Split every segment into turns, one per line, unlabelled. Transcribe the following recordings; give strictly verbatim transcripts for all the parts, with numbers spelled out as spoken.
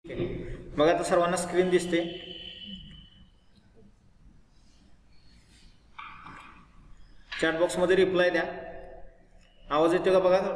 मग आता सर्वांना स्क्रीन दिसते. चॅट बॉक्स मध्ये रिप्लाय द्या. आवाज येतो का बघा.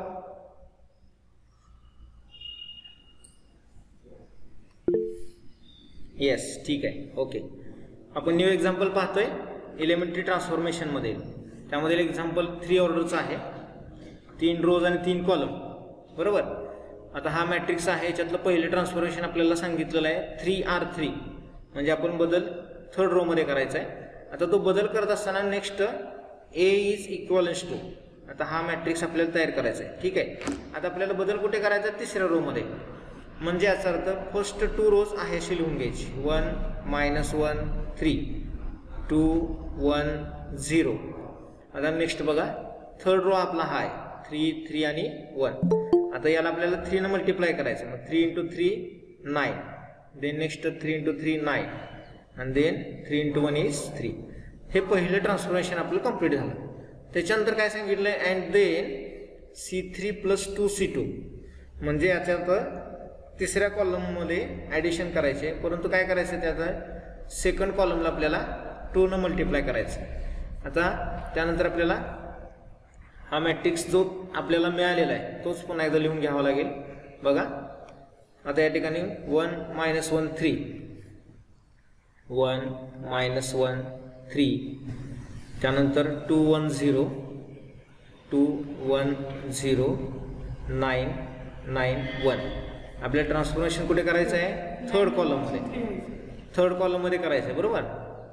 येस, ठीक आहे, ओके. आपण न्यू एक्झाम्पल पाहतोय एलिमेंटरी ट्रान्सफॉर्मेशन मध्ये. त्यामध्ये एक्झाम्पल थ्री ऑर्डरचा आहे, तीन रोज आणि तीन कॉलम, बरोबर. आता हा मॅट्रिक्स आहे, याच्यातलं पहिलं ट्रान्सफॉर्मेशन आपल्याला सांगितलेलं आहे थ्री आर थ्री, म्हणजे आपण बदल थर्ड रो मध्ये करायचा आहे. आता तो बदल करत असताना next A is equivalence to, आता हा मॅट्रिक्स आपल्याला तयार करायचा आहे, ठीक आहे. आता आपल्याला बदल कुठे करायचा, तिसऱ्या रो मध्ये. म्हणजे याचा अर्थ फर्स्ट टू रोज आहे अशी लिहून घ्यायची. One minus one three, two one zero. आता नेक्स्ट बघा, थर्ड रो आपला हा आहे थ्री थ्री आणि वन. आता याला आपल्याला थ्री न मल्टिप्लाय करायचं. मग three into three nine, then next three into three nine, आणि then three into one is three. हे पहिलं ट्रान्सफॉर्मेशन आपलं कंप्लीट झालं. त्याच्यानंतर काय सांगितलं आहे, and then C three plus two C two, म्हणजे याच्यात तिसऱ्या कॉलममध्ये ॲडिशन करायचे, परंतु काय करायचं त्यात सेकंड कॉलमला आपल्याला टू न मल्टिप्लाय करायचं. आता त्यानंतर आपल्याला हा मॅट्रिक्स जो आपल्याला मिळालेला आहे तोच पुन्हा एकदा लिहून घ्यावा लागेल. बघा आता या ठिकाणी one minus one three, one minus one three, त्यानंतर two one zero, two one zero, nine nine one. आपल्याला ट्रान्सफॉर्मेशन कुठे करायचं आहे, थर्ड कॉलममध्ये. थर्ड कॉलममध्ये करायचं आहे, बरोबर,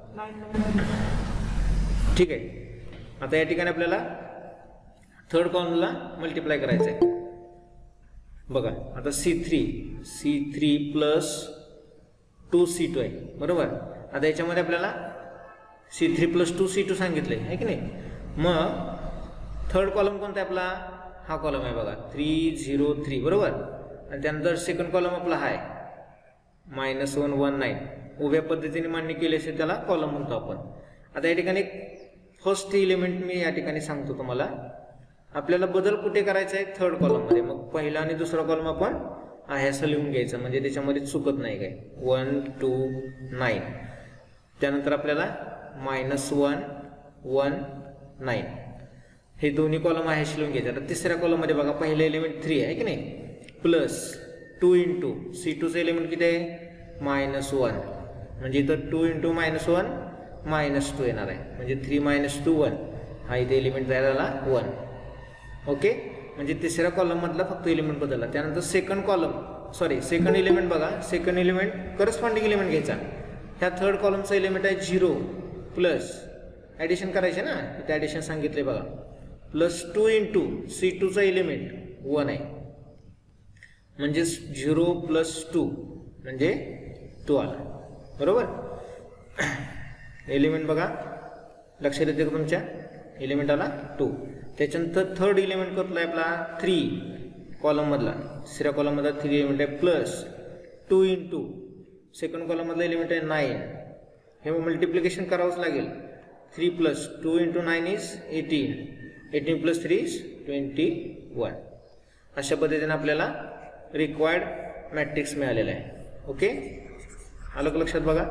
ठीक आहे. आता या ठिकाणी आपल्याला थर्ड कॉलमला मल्टिप्लाय करायचं आहे. बघा आता C three, C three plus two C two आहे, बरोबर. आता याच्यामध्ये आपल्याला C three plus two C two सांगितलं आहे की नाही. मग थर्ड कॉलम कोणता आहे आपला, हा कॉलम आहे बघा थ्री झिरो थ्री, बरोबर. आणि त्यानंतर सेकंड कॉलम आपला हा आहे मायनस वन वन नाईन. उभ्या पद्धतीने मांडणी केली असेल त्याला कॉलम म्हणतो आपण. आता या ठिकाणी फर्स्ट एलिमेंट मी या ठिकाणी सांगतो तुम्हाला. आपल्याला बदल कुठे करायचा आहे, थर्ड कॉलममध्ये. मग पहिला आणि दुसरा कॉलम आपण आहे असं लिहून घ्यायचं, म्हणजे त्याच्यामध्ये चुकत नाही काय. वन टू नाईन, त्यानंतर आपल्याला मायनस वन वन नाईन, हे दोन्ही कॉलम आहे असे लिहून घ्यायचे. आता तिसऱ्या कॉलममध्ये बघा पहिलं एलिमेंट थ्री आहे की नाही, प्लस टू इंटू सी टूचं एलिमेंट किती आहे, मायनस वन, म्हणजे इथं two into minus one minus two येणार आहे, म्हणजे थ्री मायनस टू वन. हा इथे एलिमेंट तयार झाला वन, ओके. म्हणजे तिसऱ्या कॉलममधला फक्त एलिमेंट बदलला. त्यानंतर second column sorry second element बघा, सेकंड एलिमेंट करस्पॉन्डिंग एलिमेंट घ्यायचा. ह्या थर्ड कॉलमचा एलिमेंट आहे झिरो, प्लस ॲडिशन करायचे ना, इथे ॲडिशन सांगितले बघा, प्लस टू इंटू सी टूचा एलिमेंट वन आहे, म्हणजे झिरो प्लस टू म्हणजे टू आला, बरोबर. एलिमेंट बघा लक्षात येते का तुमच्या, एलिमेंट आला टू. त्याच्यानंतर थर्ड एलिमेंट करतो आहे आपला थ्री कॉलममधला, तिसऱ्या कॉलममधला थ्री एलिमेंट आहे, प्लस टू इंटू सेकंड कॉलममधला एलिमेंट आहे नाईन. हे मल्टिप्लिकेशन करावंच लागेल. Three plus two into nine is eighteen, eighteen plus three is twenty one. अशा पद्धतीने आपल्याला रिक्वायर्ड मॅट्रिक्स मिळालेला आहे, ओके. आलं का लक्षात बघा.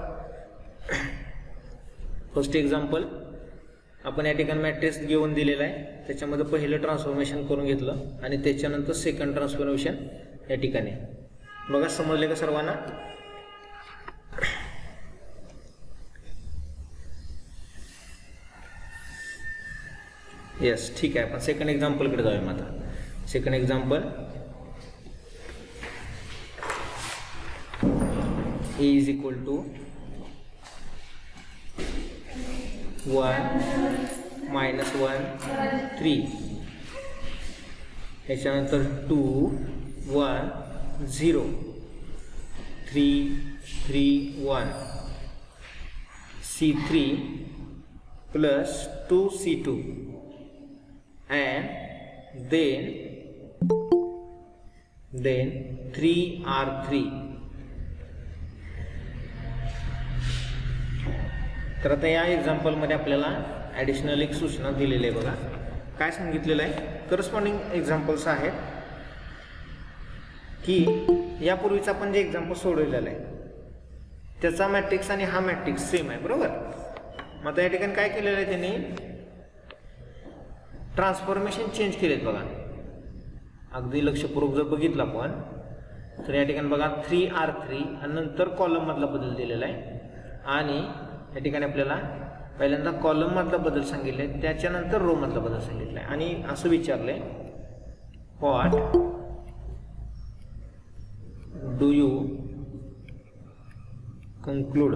फर्स्ट एक्झाम्पल आपण या ठिकाणी मॅट्रिक्स घेऊन दिलेला आहे, त्याच्यामध्ये पहिलं ट्रान्सफॉर्मेशन करून घेतलं आणि त्याच्यानंतर सेकंड ट्रान्सफॉर्मेशन या ठिकाणी. बघा समजले का सर्वांना. येस, ठीक आहे. आपण सेकंड एक्झाम्पलकडे जाऊया. मग आता second example, A is equal to one minus one three, त्याच्यानंतर two one zero, three three one, C three plus two C two, and then then three R three. तर आता या एक्झाम्पलमध्ये आपल्याला ॲडिशनल एक सूचना दिलेली आहे. बघा काय सांगितलेलं आहे, करस्पॉन्डिंग एक्झाम्पल्स आहेत की यापूर्वीचा आपण जे एक्झाम्पल सोडवलेला आहे त्याचा मॅट्रिक्स आणि हा मॅट्रिक्स सेम आहे, बरोबर. मग आता या ठिकाणी काय केलेलं आहे त्यांनी, ट्रान्सफॉर्मेशन चेंज केलेत बघा. अगदी लक्षपूर्वक जर बघितलं आपण तर या ठिकाणी बघा थ्री आर थ्री आणि नंतर कॉलम मधला बदल दिलेला आहे. आणि या ठिकाणी आपल्याला पहिल्यांदा कॉलम मधला बदल सांगितले, त्याच्यानंतर रो मधला बदल सांगितलाय आणि असं विचारलंय, what do you conclude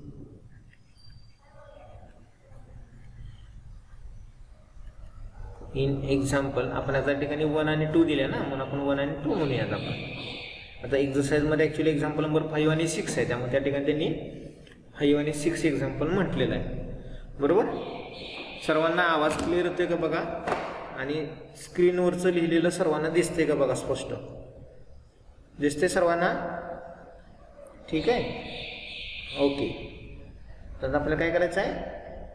in example. आपण आता ठिकाणी वन आणि टू दिले ना, म्हणून आपण वन आणि टू म्हणूयात आपण. आता एक्झरसाइजमध्ये ॲक्च्युली एक्झाम्पल नंबर फाईव्ह आणि सिक्स आहे, त्यामुळे त्या ठिकाणी त्यांनी फाईव्ह आणि सिक्स एक्झाम्पल म्हटलेलं आहे, बरोबर. सर्वांना आवाज क्लिअर होतोय का बघा, आणि स्क्रीनवरचं लिहिलेलं सर्वांना दिसतंय का बघा, स्पष्ट दिसते सर्वांना, ठीक आहे, ओके. तर आपल्याला काय करायचं आहे,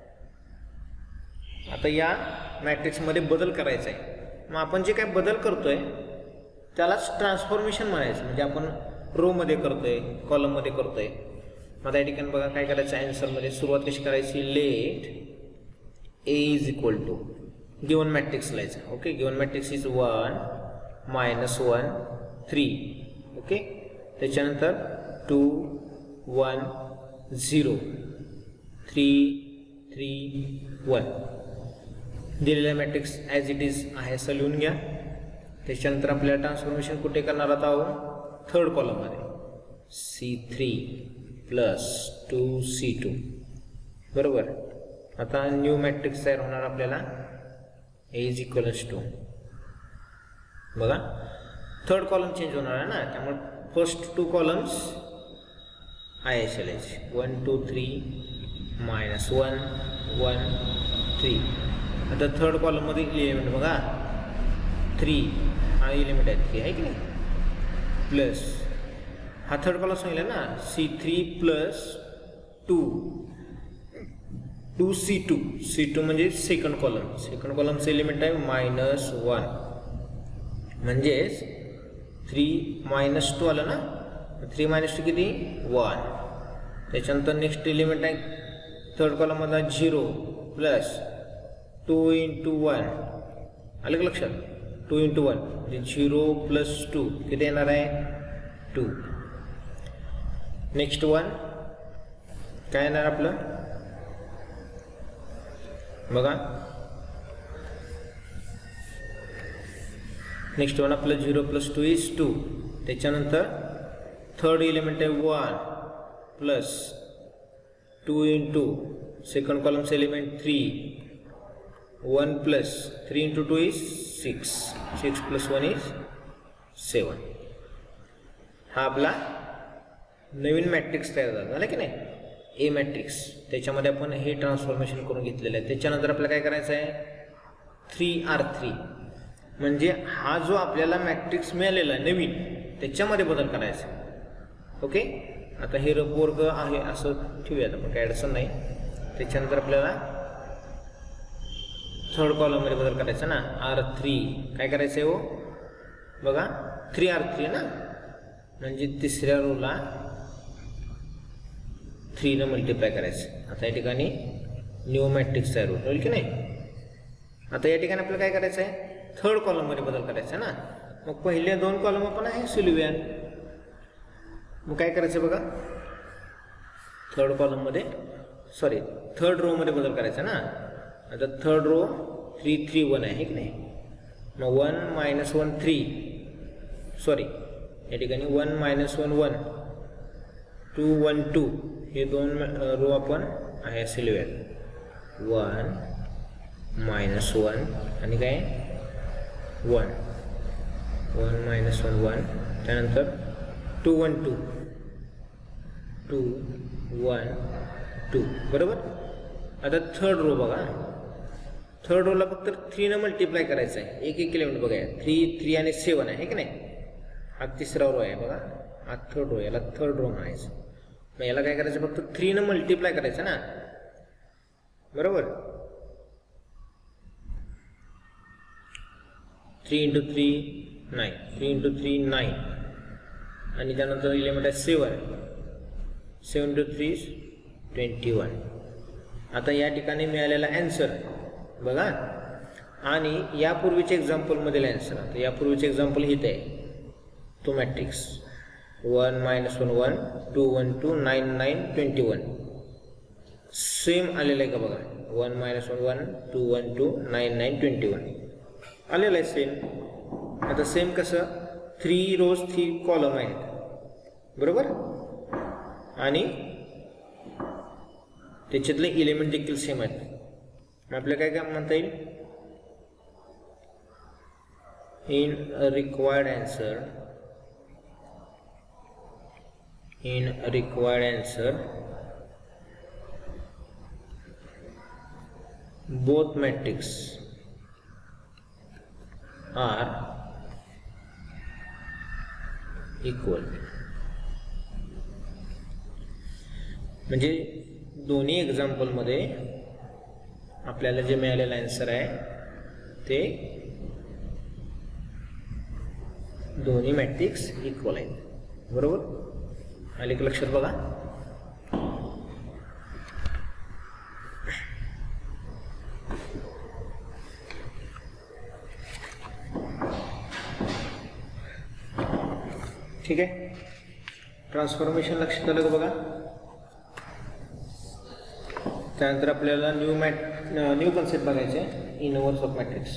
आता या मॅट्रिक्समध्ये बदल करायचा आहे. मग आपण जे काय बदल करतोय त्यालाच ट्रान्सफॉर्मेशन म्हणायचं, म्हणजे आपण रो मध्ये करतोय, कॉलम मध्ये करतोय. मग त्या ठिकाणी बघा काय करायचं, आन्सरमध्ये सुरुवात कशी करायची, let A is equal to given matrix लिहायचं. Okay, given matrix is one minus one three. Okay, त्याच्यानंतर two one zero three three one दिलेला मॅट्रिक्स ॲज इट इज आहे असं लिहून घ्या. त्याच्यानंतर आपल्याला ट्रान्सफॉर्मेशन कुठे करणार आहोत, थर्ड कॉलममध्ये, C three plus two C two, बरोबर. आता न्यू मॅट्रिक्स तयार होणार आपल्याला, ए इज इक्वल्स टू, बघा थर्ड कॉलम चेंज होणार आहे ना, त्यामुळे first two columns I S L H, one two three minus one one three. आता थर्ड कॉलममध्ये एलिमेंट बघा थ्री, हा एलिमेंट आहे थ्री आहे की नाही, प्लस हा थर्ड कॉलम सांगितलं ना, C three plus two two C two. C two म्हणजे सेकंड कॉलम, सेकंड कॉलमचं एलिमेंट आहे मायनस वन, म्हणजेच थ्री मायनस टू आलं ना, थ्री मायनस टू किती, वन. त्याच्यानंतर नेक्स्ट एलिमेंट आहे थर्ड कॉलममधला zero plus two into one, आलं का लक्षात, टू इंटू वन म्हणजे झिरो प्लस टू किती येणार आहे, टू. नेक्स्ट वन काय येणार आपलं, बघा नेक्स्ट वन आपलं zero plus two is two. त्याच्यानंतर थर्ड एलिमेंट आहे one plus two into second कॉलमचं element three, one plus three into two is six, six plus one is seven. हा आपला नवीन मॅट्रिक्स तयार झाला, झाला की नाही, ए मॅट्रिक्स. त्याच्यामध्ये आपण हे ट्रान्सफॉर्मेशन करून घेतलेलं आहे. त्याच्यानंतर आपल्याला काय करायचं आहे, थ्री आर थ्री, म्हणजे हा जो आपल्याला मॅट्रिक्स मिळालेला आहे नवीन, त्याच्यामध्ये बदल करायचा. ओके, आता हे रफ वर्ग आहे असं ठेवूयात आपण, काय अडचण नाही. त्याच्यानंतर आपल्याला थर्ड कॉलममध्ये बदल करायचा ना, आर थ्री काय करायचं आहे हो, बघा थ्री आर थ्री ना, म्हणजे तिसऱ्या रोला थ्रीनं मल्टिप्लाय करायचं. आता या ठिकाणी न्यू मॅट्रिक्स तयार होईल की नाही. आता या ठिकाणी आपल्याला काय करायचं आहे, थर्ड कॉलममध्ये बदल करायचा ना. मग पहिले दोन कॉलम आपण आहे सिलूया. मग काय करायचं बघा, थर्ड कॉलममध्ये सॉरी थर्ड रोमध्ये बदल करायचा ना. आता third row three three one आहे की नाही, मग one minus one three, sorry या ठिकाणी one minus one one, two one two, हे दोन रो आपण आहे सिलूया. वन मायनस वन आणि काय one, one minus one one, त्यानंतर two one two, two one two, बरोबर. आता थर्ड रो बघा, थर्ड रोला फक्त थ्रीनं मल्टिप्लाय करायचं आहे, एक एक एलिमेंट बघा, थ्री थ्री आणि सेवन आहे की नाही. हा तिसरा रो आहे बघा, हा थर्ड रो, याला थर्ड रो म्हणायचं. मग याला काय करायचं, फक्त थ्रीनं मल्टिप्लाय करायचं ना, बरोबर. Three into three nine, three into three nine, आणि त्यानंतर इलेमेंट आहे seven. Seven two three twenty one. आता या ठिकाणी मिळालेला ॲन्सर बघा, आणि यापूर्वीच्या एक्झाम्पलमधील ॲन्सर. आता यापूर्वीचे एक्झाम्पल इथे आहे तो matrix one minus one one two one two nine nine twenty one same आलेलं आहे का बघा. One minus one one two one two nine nine twenty one आलेलं आहे सेम. आता सेम कसं, थ्री रोज थ्री कॉलम आहेत बरोबर, आणि त्याच्यातले इलेमेंट देखील सेम आहेत. मग आपल्याला काय काय म्हणता येईल, in required answer in required answer both matrix are equal. म्हणजे दोन्ही एक्झाम्पलमध्ये आपल्याला जे मिळालेलं आन्सर आहे ते दोन्ही मॅट्रिक्स इक्वल आहेत बरोबर. आले की लक्षात बघा. ठीक आहे, ट्रान्सफॉर्मेशन लक्षात आलं का बघा. त्यानंतर आपल्याला न्यू मॅट न्यू कन्सेप्ट बघायचे आहे, इनवर्स ऑफ मॅट्रिक्स.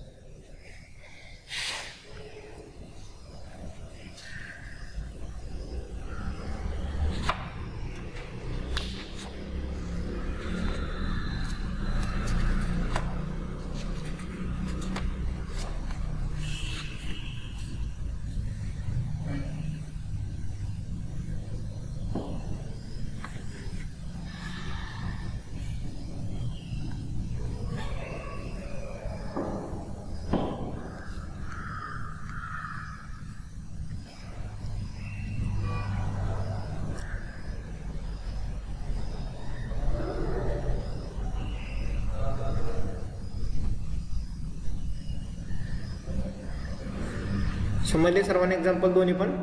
समजले सर्वांनी एक्झाम्पल दोन्ही पण.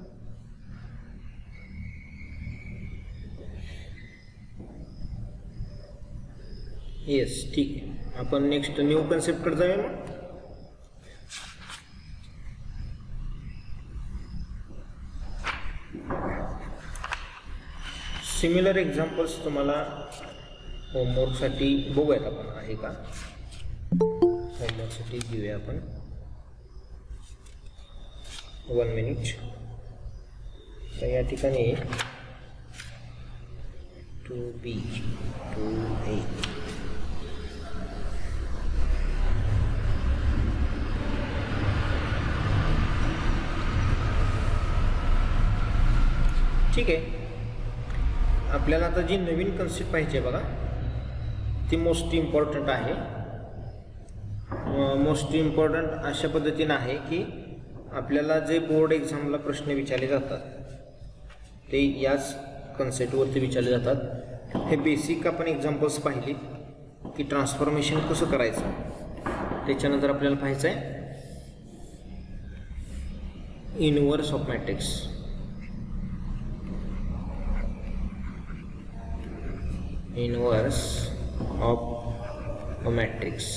येस ठीक आहे, आपण नेक्स्ट न्यू कन्सेप्ट कडे जाऊया. मग सिमिलर एक्झाम्पल्स तुम्हाला होमवर्कसाठी बघूयात आपण, आहे का होमवर्कसाठी घेऊया आपण. One minute. तर या ठिकाणी टू बी टू ए ठीक आहे. आपल्याला आता जी नवीन कन्सेप्ट पाहिजे बघा ती मोस्ट इम्पॉर्टंट आहे. मोस्ट इम्पॉर्टंट अशा पद्धतीने आहे की आपल्याला जे बोर्ड एक्झामला प्रश्न विचारले जातात ते याच कन्सेप्टवरती विचारले जातात. हे बेसिक आपण एक्झाम्पल्स पाहिली की ट्रान्सफॉर्मेशन कसं करायचं. त्याच्यानंतर आपल्याला पाहायचं आहे inverse of matrix. Inverse of a matrix.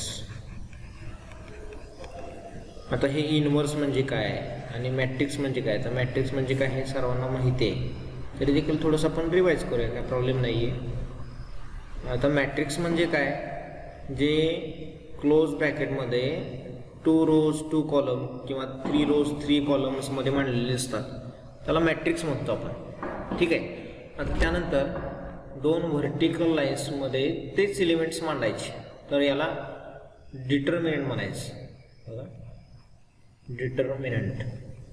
आता हे इनवर्स म्हणजे काय आणि मॅट्रिक्स म्हणजे काय. तर मॅट्रिक्स म्हणजे काय हे सर्वांना माहिती आहे, तरी देखील थोडंसं आपण रिवाईज करूया, काय प्रॉब्लेम नाही आहे. आता मॅट्रिक्स म्हणजे काय, जे क्लोज ब्रॅकेटमध्ये टू रोज टू कॉलम किंवा थ्री रोज थ्री कॉलम्समध्ये मांडलेले असतात त्याला मॅट्रिक्स म्हणतो आपण. ठीक आहे. आता त्यानंतर दोन व्हर्टिकल लाईन्समध्ये तेच एलिमेंट्स मांडायचे तर याला डिटर्मिनंट म्हणायचं बघा. डिटर्मिनंट.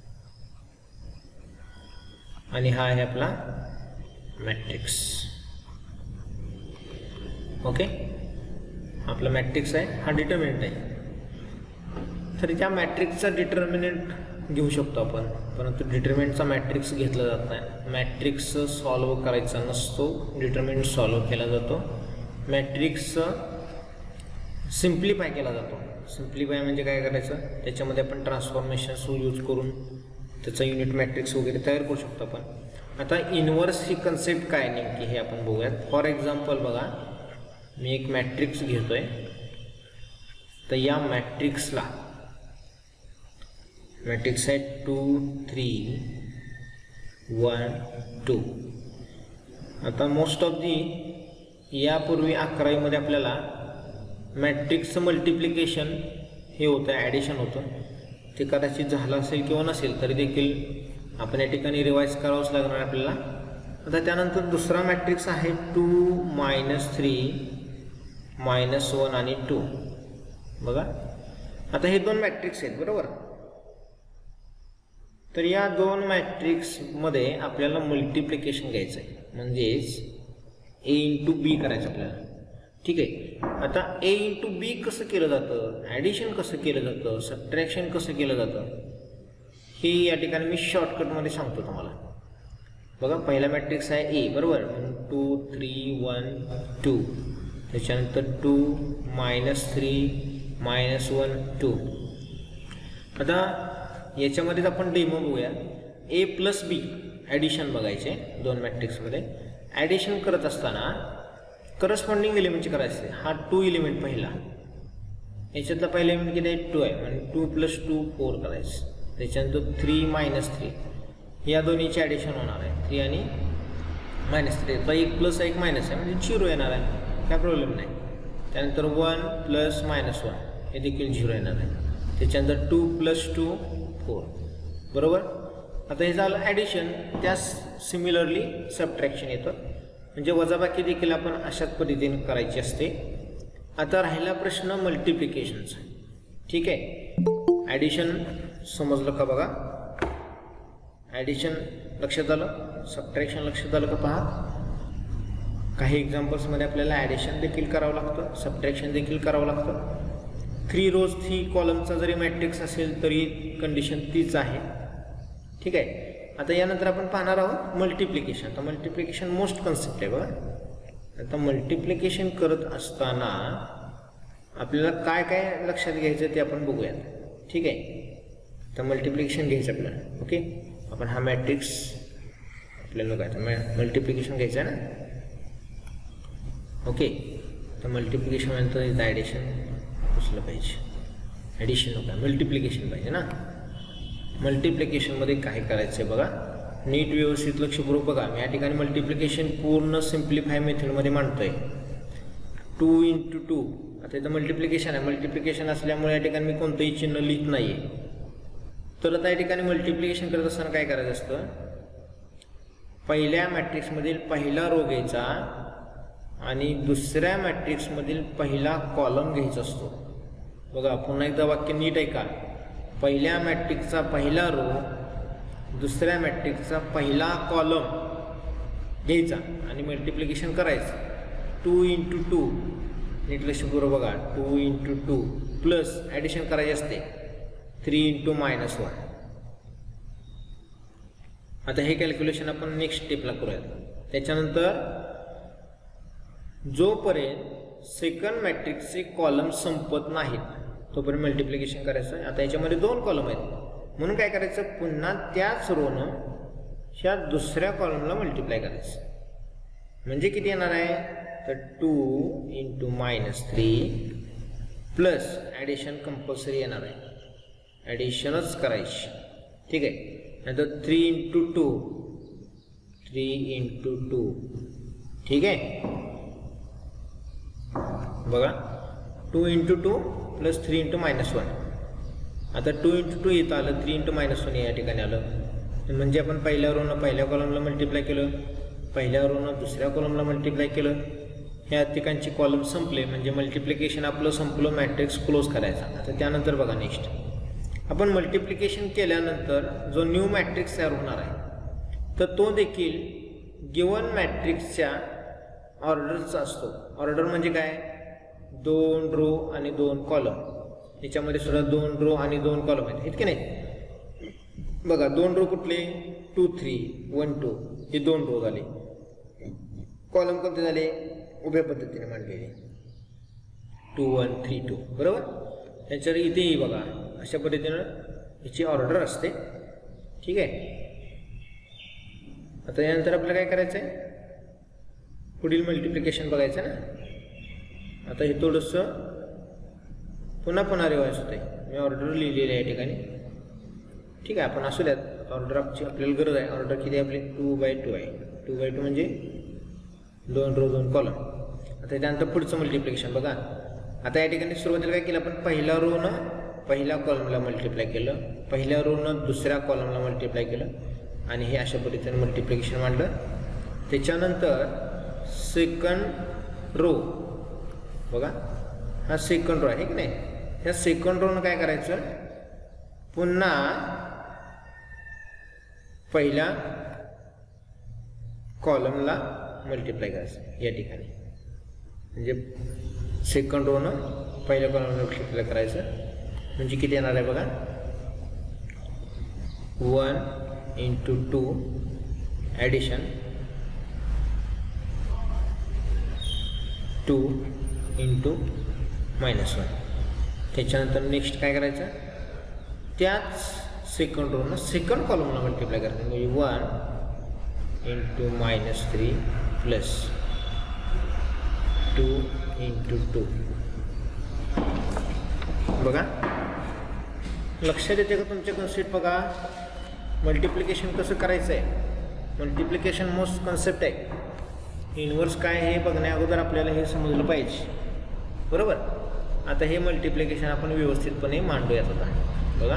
आणि हा आहे आपला मॅट्रिक्स. ओके, आपला मॅट्रिक्स आहे, हा डिटर्मिनंट आहे. तर त्या मॅट्रिक्सचा डिटर्मिनंट घेऊ शकतो आपण, परंतु डिटर्मिनंटचा मॅट्रिक्स घेतला जात नाही. मॅट्रिक्स सॉल्व्ह करायचा नसतो, डिटर्मिनंट सॉल्व्ह केला जातो. मॅट्रिक्स सिम्प्लिफाय केला जातो. सिम्प्लिफाय म्हणजे काय करायचं, त्याच्यामध्ये आपण ट्रान्सफॉर्मेशन्स यूज करून त्याचा युनिट मॅट्रिक्स वगैरे तयार करू शकतो आपण. आता इनव्हर्स ही कन्सेप्ट काय नेमकी हे आपण बघूयात. फॉर एक्झाम्पल बघा, मी एक मॅट्रिक्स घेतोय. तर या मॅट्रिक्सला मॅट्रिक्स आहे टू थ्री वन टू. आता मोस्ट ऑफ दी यापूर्वी अकरावीमध्ये आपल्याला मॅट्रिक्सचं मल्टिप्लिकेशन हे होतं, ॲडिशन होतं. ते कदाचित झालं असेल किंवा नसेल तरी देखील आपण या ठिकाणी रिवाईज करावंच लागणार आपल्याला. आता त्यानंतर दुसरा मॅट्रिक्स आहे two minus three minus one आणि टू. बघा आता हे दोन मॅट्रिक्स आहेत बरोबर. तर या दोन मॅट्रिक्समध्ये आपल्याला मल्टिप्लिकेशन घ्यायचं आहे, म्हणजेच ए इंटू बी करायचं आपल्याला. ठीक आहे. आता ए इंटू बी कसं केलं जातं, ॲडिशन कसं केलं जातं, सबट्रॅक्शन कसं केलं जातं हे या ठिकाणी मी शॉर्टकटमध्ये सांगतो तुम्हाला. बघा पहिला मॅट्रिक्स आहे ए बरोबर, टू थ्री वन टू. त्याच्यानंतर two minus three minus one two. आता याच्यामध्येच आपण डेमो बघूया. ए प्लस बी ॲडिशन बघायचे दोन मॅट्रिक्समध्ये. ॲडिशन करत असताना करस्पॉन्डिंग एलिमेंटचे करायचे. हा टू एलिमेंट पहिला, याच्यातला पहिला एलिमेंट किती आहे टू आहे, म्हणजे टू प्लस टू फोर करायचं. त्याच्यानंतर थ्री मायनस थ्री, या दोन्हीचे ॲडिशन होणार आहे, थ्री आणि मायनस थ्री. तर एक प्लस एक मायनस आहे म्हणजे झिरो येणार आहे, काय प्रॉब्लेम नाही. त्यानंतर वन प्लस मायनस वन हे देखील झिरो येणार आहे. त्याच्यानंतर टू प्लस टू फोर बरोबर. आता हे झालं ॲडिशन. त्या सिमिलरली सबट्रॅक्शन येतं, म्हणजे वजाबाकी देखील आपण अशाच पद्धतीने करायची असते. आता राहिला प्रश्न मल्टिप्लिकेशनचा. ठीक आहे. ॲडिशन समजलं का बघा, ॲडिशन लक्षात आलं, सबट्रॅक्शन लक्षात आलं का पहा. काही एक्झाम्पल्समध्ये आपल्याला ॲडिशन देखील करावं लागतं, सबट्रॅक्शन देखील करावं लागतं. थ्री रोज थ्री कॉलमचा जरी मॅट्रिक्स असेल तरी कंडिशन तीच आहे. ठीक आहे. आता यानंतर आपण पाहणार आहोत मल्टिप्लिकेशन. आता मल्टिप्लिकेशन मोस्ट कन्सेप्ट आहे बघा. आता मल्टिप्लिकेशन करत असताना आपल्याला काय काय लक्षात घ्यायचं ते आपण बघूयात. ठीक आहे. तर मल्टिप्लिकेशन घ्यायचं आपल्याला. ओके. आपण हा मॅट्रिक्स आपल्याला काय तर मल्टिप्लिकेशन घ्यायचं आहे ना. ओके. तर मल्टिप्लिकेशन नंतर इथं ॲडिशन असलं पाहिजे, ॲडिशन नको आहे, मल्टिप्लिकेशन पाहिजे ना. मल्टिप्लिकेशनमध्ये काय करायचं आहे बघा, नीट व्यवस्थित लक्षपूर्वक बघा. मी या ठिकाणी मल्टिप्लिकेशन पूर्ण सिम्प्लिफाय मेथडमध्ये मांडतो आहे. Two into two. आता इथं मल्टिप्लिकेशन आहे, मल्टिप्लिकेशन असल्यामुळे या ठिकाणी मी कोणतंही चिन्ह लिहित नाही आहे. तर आता या ठिकाणी मल्टिप्लिकेशन करत असताना काय करायचं असतं, पहिल्या मॅट्रिक्समधील पहिला रो घ्यायचा आणि दुसऱ्या मॅट्रिक्समधील पहिला कॉलम घ्यायचा असतो. बघा पुन्हा एकदा वाक्य नीट आहे का. पहिल्या मॅट्रिक्सचा पहिला रो, दुसऱ्या मॅट्रिक्सचा पहिला कॉलम घ्यायचा आणि मल्टिप्लिकेशन करायचं. टू इंटू टू, नीट लक्षपूर्वक बघा, two into two plus addition करायची असते थ्री इंटू मायनस वन. आता हे कॅल्क्युलेशन आपण नेक्स्ट स्टेपला करूयात. त्याच्यानंतर जोपर्यंत सेकंड मॅट्रिक्सचे कॉलम संपत नाहीत तोपर्यंत मल्टिप्लिकेशन करायचं. आता याच्यामध्ये दोन कॉलम आहेत म्हणून काय करायचं, पुन्हा त्याच रोनं ह्या दुसऱ्या कॉलमला मल्टिप्लाय करायचं. म्हणजे किती येणार आहे, तर two into minus three plus addition compulsory येणार आहे, ॲडिशनच करायची. ठीक आहे. नंतर three into two, three into two. ठीक आहे. बघा two into two plus three into minus one. आता टू इंटू टू इथं आलं, थ्री इंटू मायनस वन या ठिकाणी आलं. म्हणजे आपण पहिल्या रोनं पहिल्या कॉलमला मल्टिप्लाय केलं, पहिल्या रोनं दुसऱ्या कॉलमला मल्टिप्लाय केलं. ह्या ठिकाणचे कॉलम संपले म्हणजे मल्टिप्लिकेशन आपलं संपलं, मॅट्रिक्स क्लोज करायचा. आता त्यानंतर बघा नेक्स्ट आपण मल्टिप्लिकेशन केल्यानंतर जो न्यू मॅट्रिक्स तयार होणार आहे तर तो देखील गिवन मॅट्रिक्सच्या ऑर्डरचा असतो. ऑर्डर म्हणजे काय, दोन रो आणि दोन कॉलम. याच्यामध्ये सुद्धा दोन रो आणि दोन कॉलम आहेत, आहेत की नाही. बघा दोन रो कुठले, टू थ्री वन टू, हे दोन रो झाले. कॉलम कोणते झाले, उभ्या पद्धतीने मांडलेले, टू वन थ्री टू बरोबर. त्याच्यावर इथेही बघा अशा पद्धतीनं याची ऑर्डर असते. ठीक आहे. आता यानंतर आपल्याला काय करायचं आहे, पुढील मल्टिप्लिकेशन बघायचं ना. आता हे थोडंसं पुन्हा पुन्हा रिवाइज होत आहे. मी ऑर्डर लिहिलेली आहे या ठिकाणी, ठीक आहे. आपण असू द्यात, ऑर्डर आपची आपल्याला गरज आहे. ऑर्डर किती आपली टू बाय टू आहे. टू बाय टू म्हणजे दोन रो दोन कॉलम. आता त्यानंतर पुढचं मल्टिप्लिकेशन बघा. आता या ठिकाणी सुरुवातीला काय केलं आपण, पहिल्या रोनं पहिल्या कॉलमला मल्टिप्लाय केलं, पहिल्या रोनं दुसऱ्या कॉलमला मल्टिप्लाय केलं आणि हे अशा पद्धतीने मल्टिप्लिकेशन मांडलं. त्याच्यानंतर सेकंड रो बघा, हा सेकंड रो आहे की नाही. ह्या सेकंड रोनं काय करायचं, पुन्हा पहिल्या कॉलमला मल्टिप्लाय करायचं या ठिकाणी. म्हणजे सेकंड रोनं पहिल्या कॉलमला मल्टिप्लाय करायचं म्हणजे किती येणार आहे बघा, one into two addition two into minus one. त्याच्यानंतर नेक्स्ट काय करायचं, त्याच सेकंड रोनं सेकंड कॉलमला मल्टिप्लाय करायचं म्हणजे one into minus three plus two into two. बघा लक्षात येते का तुमच्या कन्सेप्ट. बघा मल्टिप्लिकेशन कसं करायचं आहे, मल्टिप्लिकेशन मोस्ट कन्सेप्ट आहे. इनवर्स काय हे बघण्या अगोदर आपल्याला हे समजलं पाहिजे, बरोबर. आता हे मल्टिप्लिकेशन आपण व्यवस्थितपणे मांडूयात. आता बघा,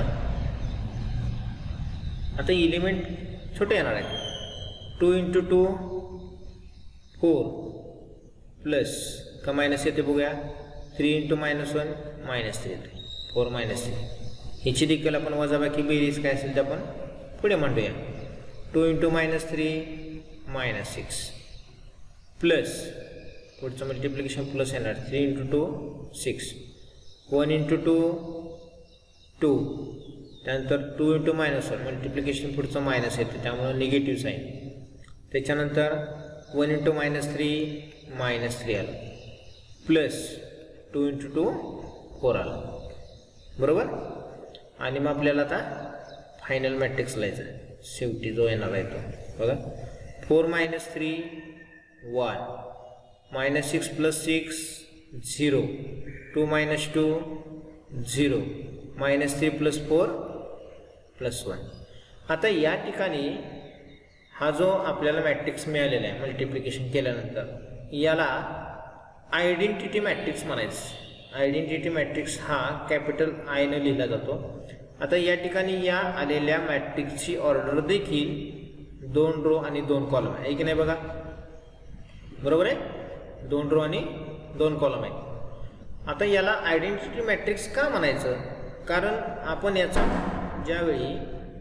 आता एलिमेंट छोटे येणार आहेत. Two into two four plus का मायनस येते बघूया, three into minus one minus three येते, फोर मायनस थ्री. ह्याची देखील आपण वजाबाकी बेरीज काय असेल ते आपण पुढे मांडूया. Two into minus three minus six plus पुढचं मल्टिप्लिकेशन प्लस येणार, three into two six, one into two two, त्यानंतर two into minus one multiplication पुढचं मायनस येते त्यामुळं निगेटिव्ह साईन. त्याच्यानंतर one into minus three minus three आलं plus two into two four आलं, बरोबर. आणि मग आपल्याला आता फायनल मॅट्रिक्स लिहायचं आहे, शेवटी जो येणार आहे तो बघा. Four minus three one, minus six plus six zero, two minus two zero, minus three plus four plus one. आता या ठिकाणी हा जो आपल्याला मॅट्रिक्स मिळालेला आहे मल्टिप्लिकेशन केल्यानंतर याला आयडेंटिटी मॅट्रिक्स म्हणायचं. आयडेंटिटी मॅट्रिक्स हा कॅपिटल आयनं लिहिला जातो. आता या ठिकाणी या आलेल्या मॅट्रिक्सची ऑर्डर देखील दोन रो आणि दोन कॉलम आहे की नाही बघा, बरोबर आहे. दोन रो आणि दोन कॉलम आहे. आता याला आयडेंटिटी मॅट्रिक्स का म्हणायचं, कारण आपण याचा ज्यावेळी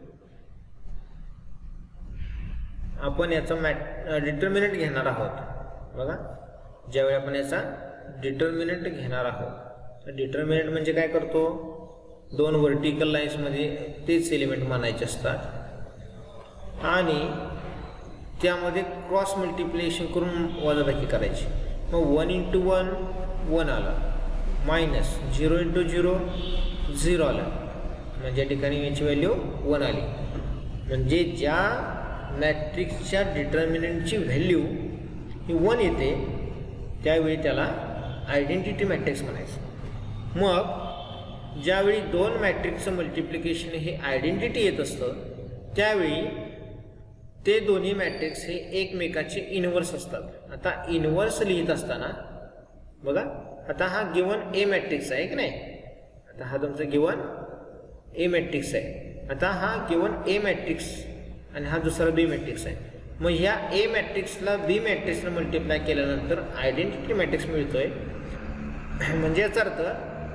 आपण याचा मॅट डिटर्मिनंट घेणार आहोत बघा, ज्यावेळी आपण याचा डिटर्मिनंट घेणार आहोत, डिटर्मिनंट म्हणजे काय करतो, दोन व्हर्टिकल लाईन्समध्ये तेच एलिमेंट मानायचे असतात आणि त्यामध्ये क्रॉस मल्टिप्लिकेशन करून वजाबाकी करायची. मग वन इंटू वन वन आलं, minus zero into zero zero आलं, म्हणजे या ठिकाणी याची व्हॅल्यू वन आली. म्हणजे ज्या मॅट्रिक्सच्या डिटर्मिनंटची व्हॅल्यू ही वन येते त्यावेळी त्याला आयडेंटिटी मॅट्रिक्स म्हणायचं. मग ज्यावेळी दोन मॅट्रिक्सचं मल्टिप्लिकेशन हे आयडेंटिटी येत असतं त्यावेळी ते दोन्ही मॅट्रिक्स हे एकमेकाचे इनवर्स असतात. आता इनवर्स लिहित असताना बघा, आता हा गिवन ए मॅट्रिक्स आहे की नाही, आता हा तुमचा गिवन ए मॅट्रिक्स आहे. आता हा गिवन ए मॅट्रिक्स आणि हा दुसरा बी मॅट्रिक्स आहे. मग ह्या ए मॅट्रिक्सला बी मॅट्रिक्सला मल्टिप्लाय केल्यानंतर आयडेंटिटी मॅट्रिक्स मिळतोय. म्हणजे याचा अर्थ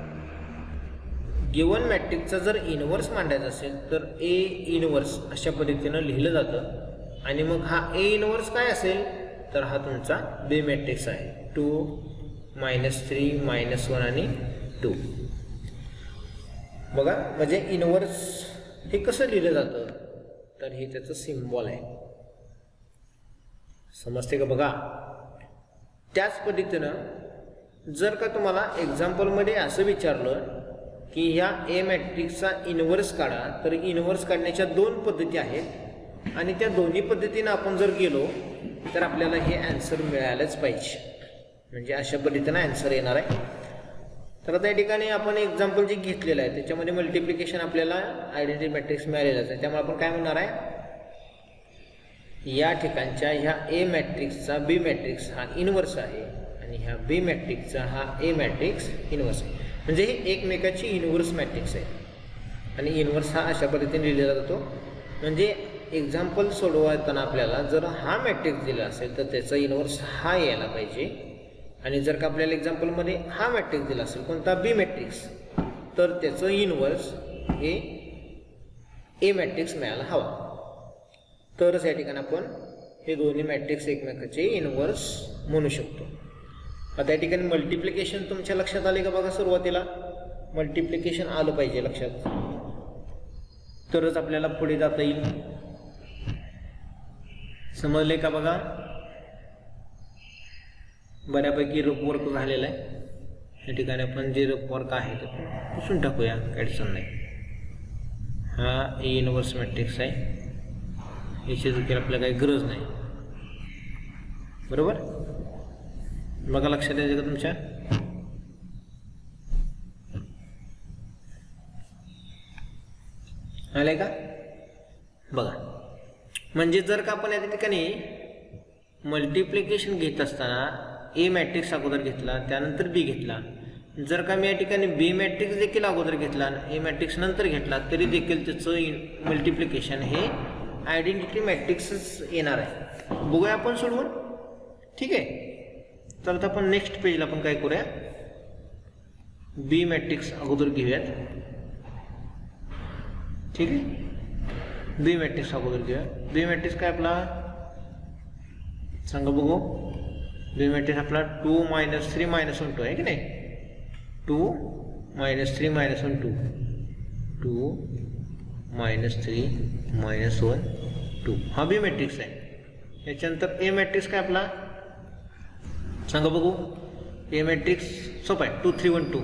गिवन मॅट्रिक्सचा जर इनवर्स मांडायचा असेल तर ए इनवर्स अशा पद्धतीनं लिहिलं जातं. आणि मग हा ए इनवर्स काय असेल तर हा तुमचा बी मॅट्रिक्स आहे, two minus three minus one आणि टू. बघा म्हणजे इनवर्स हे कसं लिहिलं जातं तर हे त्याचं सिम्बॉल आहे, समजते का बघा. त्याच पद्धतीनं जर का तुम्हाला एक्झाम्पलमध्ये असं विचारलं की ह्या ए मॅट्रिक्सचा इन्व्हर्स काढा, तर इन्व्हर्स काढण्याच्या दोन पद्धती आहेत आणि त्या दोन्ही पद्धतीनं आपण जर गेलो तर आपल्याला हे ॲन्सर मिळायलाच पाहिजे, म्हणजे अशा पद्धतीनं ॲन्सर येणार आहे. तर त्या ठिकाणी आपण एक्झाम्पल जे घेतलेलं आहे त्याच्यामध्ये मल्टिप्लिकेशन आपल्याला आयडेंटिटी मॅट्रिक्स मिळालेलाच आहे. त्यामुळे आपण काय म्हणणार आहे, या ठिकाणच्या ह्या ए मॅट्रिक्सचा बी मॅट्रिक्स हा इन्व्हर्स आहे आणि ह्या बी मॅट्रिक्सचा हा ए मॅट्रिक्स इन्व्हर्स आहे. म्हणजे हे एकमेकाची इन्व्हर्स मॅट्रिक्स आहे आणि इन्व्हर्स हा अशा पद्धतीने लिहिला जातो. म्हणजे एक्झाम्पल सोडवताना आपल्याला जर हा मॅट्रिक्स दिला असेल तर त्याचा इन्व्हर्स हा यायला पाहिजे आणि जर का आपल्याला एक्झाम्पलमध्ये हा मॅट्रिक्स दिला असेल कोणता बी मॅट्रिक्स, तर त्याचं इन्व्हर्स हे ए मॅट्रिक्स मिळायला हवा. तरच या ठिकाणी आपण हे दोन्ही मॅट्रिक्स एकमेकाचे इन्व्हर्स म्हणू शकतो. आता या ठिकाणी मल्टिप्लिकेशन तुमच्या लक्षात आले का बघा. सुरुवातीला मल्टिप्लिकेशन आलं पाहिजे लक्षात, तरच आपल्याला पुढे जाता येईल. समजले का बघा. बऱ्यापैकी रफ वर्क झालेला आहे. या ठिकाणी आपण जे रफ वर्क आहे ते पुसून टाकूया, काही अडचण नाही. हा ए इन्व्हर्स मॅट्रिक्स आहे, याची देखील आपल्याला काही गरज नाही. बरोबर बघा, लक्षात यायचं का तुमच्या. आलंय का बघा. म्हणजे जर का आपण या ठिकाणी मल्टिप्लिकेशन घेत असताना ए मॅट्रिक्स अगोदर घेतला त्यानंतर बी घेतला, जर का मी या ठिकाणी बी मॅट्रिक्स देखील अगोदर घेतला ए मॅट्रिक्स नंतर घेतला, तरी देखील त्याचं मल्टिप्लिकेशन हे आयडेंटिटी मॅट्रिक्सच येणार आहे. बघूया आपण सोडवून. ठीक आहे, तर आता आपण नेक्स्ट पेजला आपण काय करूया, बी मॅट्रिक्स अगोदर घेऊयात. ठीक आहे, बी मॅट्रिक्स अगोदर घेऊया. बी मॅट्रिक्स काय आपला सांगा बघू. बी मॅट्रिक्स आपला two minus three minus one two आहे की नाही. Two minus three minus one two, two minus three minus one two हा बी मॅट्रिक्स आहे. याच्यानंतर ए मॅट्रिक्स काय आपला सांगा बघू. ए मॅट्रिक्स सोपा आहे, two three one two,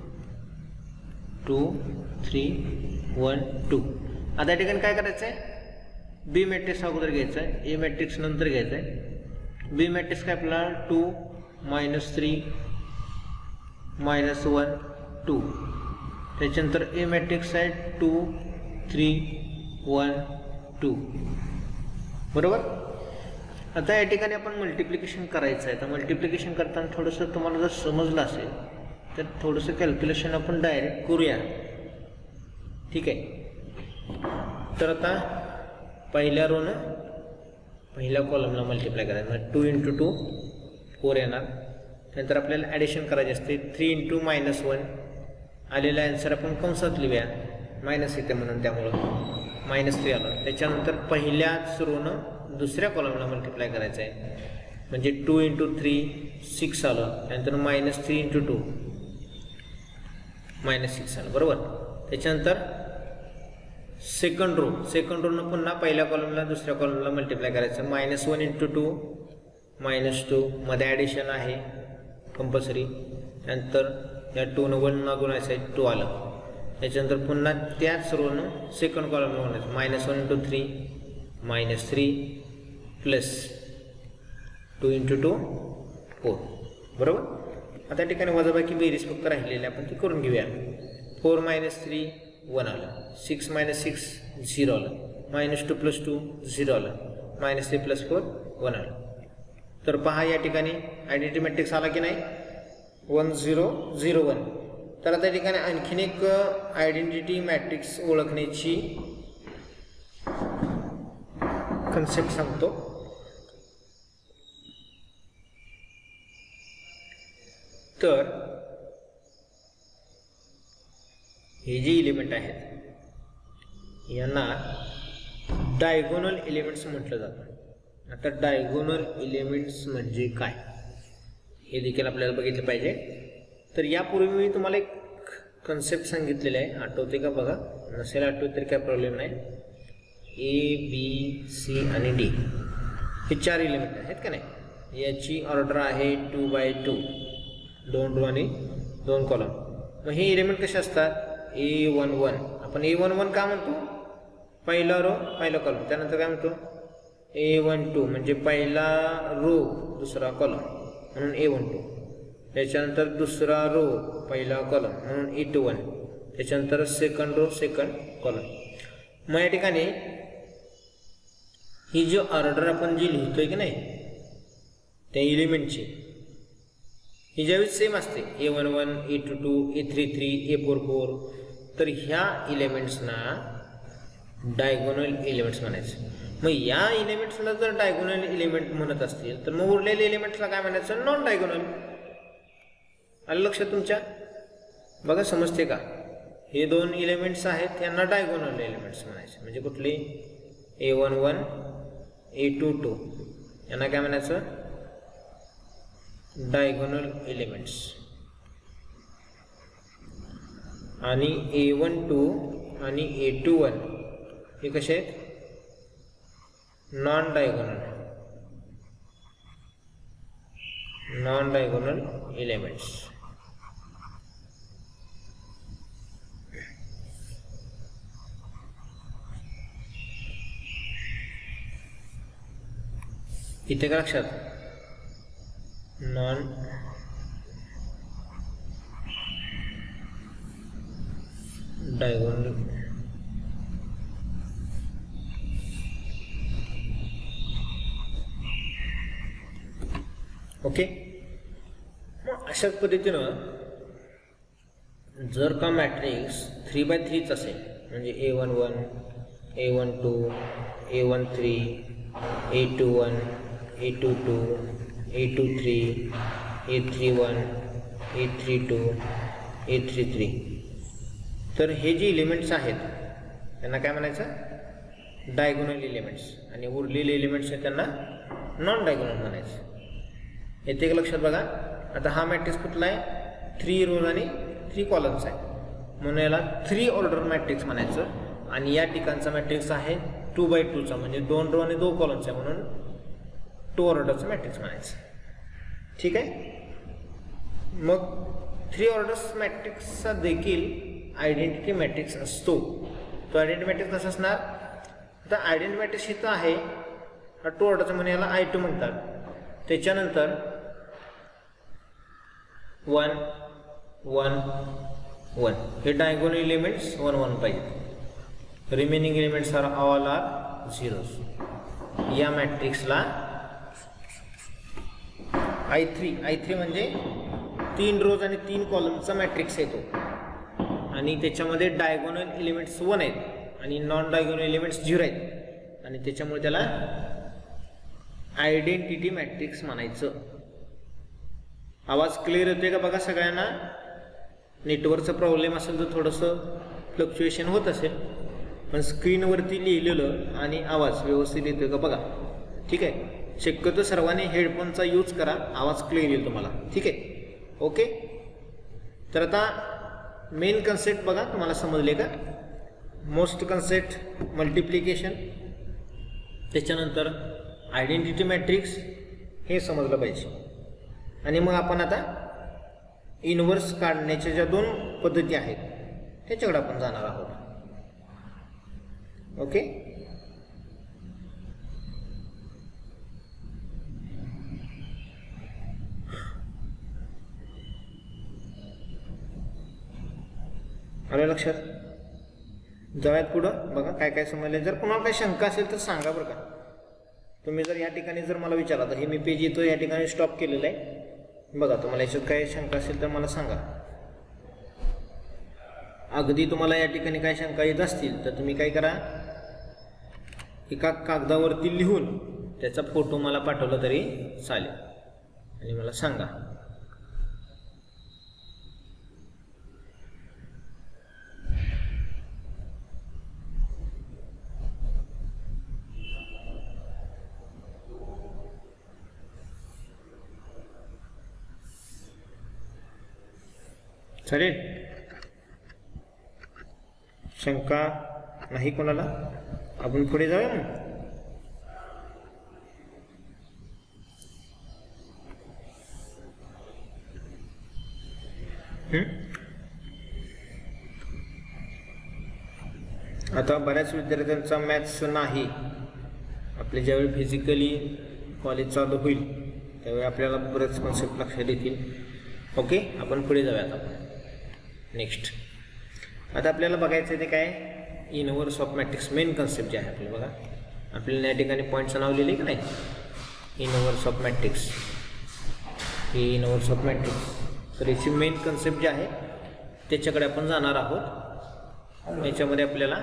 two three one two. आता या ठिकाणी काय करायचं आहे, बी मॅट्रिक्स अगोदर घ्यायचा आहे, ए मॅट्रिक्स नंतर घ्यायचा आहे. बी मॅट्रिक्स काय आपला two minus three minus one two. त्याच्यानंतर ए मॅट्रिक्स आहे टू थ्री वन टू. बरोबर. आता या ठिकाणी आपण मल्टिप्लिकेशन करायचं आहे. तर मल्टिप्लिकेशन करताना थोडंसं तुम्हाला जर समजलं असेल तर थोडंसं कॅल्क्युलेशन आपण डायरेक्ट करूया. ठीक आहे, तर आता पहिल्या रोनं पहिल्या कॉलमला मल्टिप्लाय करायचं. टू इंटू टू फोर येणार. त्यानंतर आपल्याला ॲडिशन करायचे असते. थ्री इंटू मायनस वन आलेला ॲन्सर आपण कंसात लिहूया, मायनस येते म्हणून, त्यामुळं मायनस थ्री आलं. त्याच्यानंतर पहिल्याच रोनं दुसऱ्या कॉलमला मल्टिप्लाय करायचं आहे, म्हणजे टू इंटू थ्री सिक्स आलं. त्यानंतर minus three into two minus six आलं. बरोबर. त्याच्यानंतर सेकंड रो सेकंड रोनं पुन्हा पहिल्या कॉलमला दुसऱ्या कॉलमला मल्टिप्लाय करायचं. Minus one into two minus two, मध्ये ॲडिशन आहे कंपल्सरी. त्यानंतर या टूनं वननं गुणायचं आहे, टू आलं. त्याच्यानंतर पुन्हा त्याच रोनं सेकंड कॉलमला गुणायचं. Minus one into three minus three plus two into two four. बरोबर. आता या ठिकाणी वजाबाकी बेरीज फक्त राहिलेली आपण ती करून घेऊया. फोर मायनस थ्री वन आलं. सिक्स मायनस सिक्स झिरो आलं. Minus two plus two zero आलं. Minus three plus four one आलं. तर पहा या ठिकाणी आयडेंटिटी मॅट्रिक्स आला की नाही, वन झिरो झिरो वन. तर आता या ठिकाणी आणखीन एक आयडेंटिटी मॅट्रिक्स ओळखण्याची कन्सेप्ट सांगतो. तर हे जे एलिमेंट आहेत यांना डायगोनल एलिमेंट्स म्हटलं जातं. आता डायगोनल एलिमेंट्स म्हणजे काय हे देखील आपल्याला बघितलं पाहिजे. तर यापूर्वी मी तुम्हाला एक कन्सेप्ट सांगितलेलं आहे, आठवते का बघा. नसेल आठवत तरी काय प्रॉब्लेम नाही. ए बी सी आणि डी हे चार एलिमेंट आहेत का नाही. याची ऑर्डर आहे टू बाय टू, दोन रो आणि दोन कॉलम. मग हे एलिमेंट कसे असतात, ए वन वन. आपण ए वन वन का म्हणतो? पहिला रो पहिला कॉलम. त्यानंतर काय म्हणतो? ए वन टू म्हणजे पहिला रो दुसरा कॉलम म्हणून ए वन टू. त्याच्यानंतर दुसरा रो पहिला कॉलम म्हणून ए टू वन. त्याच्यानंतर सेकंड रो सेकंड कॉलम. मग या ठिकाणी ही जी ऑर्डर आपण जी लिहितोय की नाही त्या एलिमेंटची ही ज्यावेळेस सेम असते A one one A two two A three three A four four तर ह्या एलिमेंट्सना डायगोनल एलिमेंट्स म्हणायचं. मग या एलिमेंट्सला जर डायगोनल एलिमेंट म्हणत असतील तर मग उरलेल्या एलिमेंट्सला काय म्हणायचं? Non diagonal. आलं लक्षात तुमच्या? बघा समजते का? हे दोन एलिमेंट्स आहेत यांना डायगोनल एलिमेंट्स म्हणायचे. म्हणजे कुठली? A one one A two two यांना काय म्हणायचं? Diagonal elements. आणि ए वन टू आणि ए टू वन हे कसे आहेत? Non diagonal non diagonal elements. इथे का लक्षात? Non diagonal okay. मग अशाच पद्धतीनं जर का मॅट्रिक्स थ्री बाय थ्रीच असेल म्हणजे A one one A one two A one three A two one A two two A two three A three one A three two A three three तर हे जे एलिमेंट्स आहेत त्यांना काय म्हणायचं? Diagonal elements. आणि उरलेले एलिमेंट्स आहेत त्यांना नॉन डायगोनल म्हणायचं. येते का लक्षात? बघा आता हा मॅट्रिक्स कुठला आहे? थ्री रोज आणि थ्री कॉलम्स आहे म्हणून याला थ्री ऑर्डर मॅट्रिक्स म्हणायचं. आणि या ठिकाणचा मॅट्रिक्स आहे टू बाय टूचा म्हणजे दोन रो आणि दोन कॉलम्स आहे म्हणून टू ऑर्डरचं मॅट्रिक्स म्हणायचं. ठीक आहे. मग थ्री ऑर्डर्स मॅट्रिक्सचा देखील आयडेंटिटी मॅट्रिक्स असतो. तो आयडेंटिटी मॅट्रिक्स कसा असणार? आता आयडेंटिटी मॅट्रिक्स इथं आहे हा टू ऑर्डरचा म्हणजे याला आय टू म्हणतात. त्याच्यानंतर वन वन वन हे डायगोनल एलिमेंट्स वन वन पाहिजेत. Remaining elements are all are zeros. या मॅट्रिक्सला आय थ्री आय थ्री म्हणजे तीन रोज आणि तीन कॉलमचा मॅट्रिक्स येतो आणि त्याच्यामध्ये डायगोनल एलिमेंट्स वन आहेत आणि नॉन डायगोनल एलिमेंट्स झिरो आहेत आणि त्याच्यामुळे त्याला आयडेंटिटी मॅट्रिक्स म्हणायचं. आवाज क्लिअर येतोय का बघा सगळ्यांना? नेटवर्कचा प्रॉब्लेम असेल तर थोडंसं फ्लक्च्युएशन होत असेल पण स्क्रीनवरती लिहिलेलं आणि आवाज व्यवस्थित येतोय का बघा. ठीक आहे. शक्यतो सर्वांनी हेडफोनचा यूज करा, आवाज क्लिअर येईल तुम्हाला. ठीक आहे. ओके. तर आता मेन कन्सेप्ट बघा तुम्हाला समजले का? मोस्ट कन्सेप्ट मल्टिप्लिकेशन त्याच्यानंतर आयडेंटिटी मॅट्रिक्स हे समजलं पाहिजे. आणि मग आपण आता इनव्हर्स काढण्याच्या ज्या दोन पद्धती आहेत त्याच्याकडे आपण जाणार आहोत. ओके. आलं लक्षात? जाऊयात पुढं. बघा काय काय समजलं. जर कोणाला काही शंका असेल तर सांगा बरं का. तुम्ही जर या ठिकाणी जर मला विचारला तर हे मी पेज येतो या ठिकाणी स्टॉप केलेलं आहे. बघा तुम्हाला याच्यात काही शंका असेल तर मला सांगा. अगदी तुम्हाला या ठिकाणी काही शंका येत असतील तर तुम्ही काय करा, एका कागदावरती लिहून त्याचा फोटो मला पाठवला तरी चालेल आणि मला सांगा. चालेल? शंका नाही कोणाला? आपण पुढे जाऊया मग. आता बऱ्याच विद्यार्थ्यांचा मॅथ्स नाही, आपले ज्यावेळी फिजिकली कॉलेज चालू होईल त्यावेळी आपल्याला बरेच कॉन्सेप्ट लक्षात येतील. ओके, आपण पुढे जाऊयात. आपण नेक्स्ट आता आपल्याला बघायचं आहे ते काय, inverse of matrix. Main concept जे आहे आपल्याला बघा, आपल्याला या ठिकाणी पॉईंटचं नाव लिहिले की नाही, इनवर्स ऑफ मॅट्रिक्स. ही इनवर्स ऑफ मॅट्रिक्स, तर याची मेन कन्सेप्ट जे आहे त्याच्याकडे आपण जाणार आहोत. याच्यामध्ये आपल्याला